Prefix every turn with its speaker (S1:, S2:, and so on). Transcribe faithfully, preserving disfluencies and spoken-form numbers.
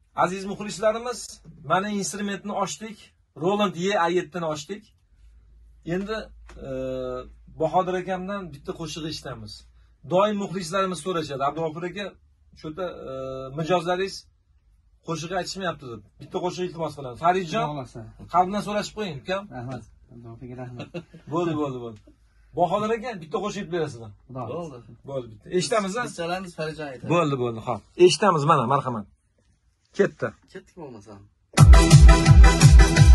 S1: Aziz muxlislarimiz, mana instrumentni ochdik. Roland E A yetti ni ochdik. Endi Bahodir akamdan bitta qo'shiq eshitamiz. Doim muxlislarimiz so'rashadi. Abdug'ofur aka, cho'ta mijozlaringiz qo'shiq aytishmayapti deb. Bitta qo'shiq iltimos qilamiz. Faridjon, qalbdan so'rashib qo'ying, ukam.
S2: Rahmat. Abdug'ofurga rahmat.
S1: Bo'ldi, bo'ldi, bo'ldi. Bahodir aka, bitta qo'shiq aytib berasizlar.
S2: Bo'ldi.
S1: Bo'ldi, bitta. Eshitamiz-a?
S2: Chalamiz Faridjon aytadi.
S1: Bo'ldi, bo'ldi, xo'p. Eshitamiz mana, marhamat. Ketdi.
S2: Ketdik bo'lmasa.